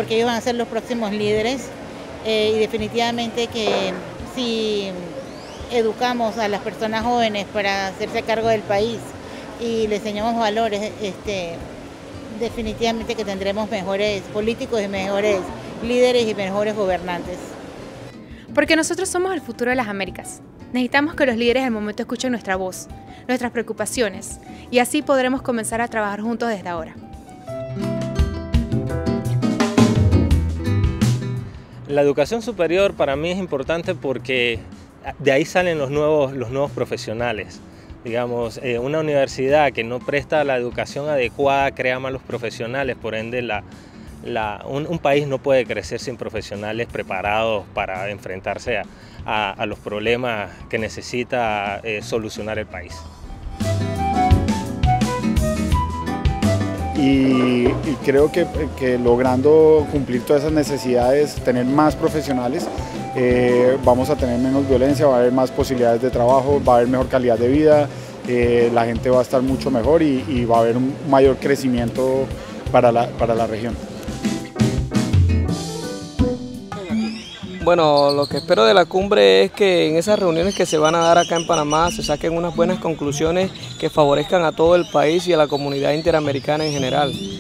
porque ellos van a ser los próximos líderes y definitivamente que si educamos a las personas jóvenes para hacerse cargo del país y les enseñamos valores, definitivamente que tendremos mejores políticos y mejores líderes y mejores gobernantes. Porque nosotros somos el futuro de las Américas. Necesitamos que los líderes del momento escuchen nuestra voz, nuestras preocupaciones, y así podremos comenzar a trabajar juntos desde ahora. La educación superior para mí es importante porque de ahí salen los nuevos profesionales. Digamos, una universidad que no presta la educación adecuada crea malos profesionales, por ende un país no puede crecer sin profesionales preparados para enfrentarse a los problemas que necesita solucionar el país. Y creo que logrando cumplir todas esas necesidades, tener más profesionales, vamos a tener menos violencia, va a haber más posibilidades de trabajo, va a haber mejor calidad de vida, la gente va a estar mucho mejor y va a haber un mayor crecimiento para la región. Bueno, lo que espero de la cumbre es que en esas reuniones que se van a dar acá en Panamá se saquen unas buenas conclusiones que favorezcan a todo el país y a la comunidad interamericana en general.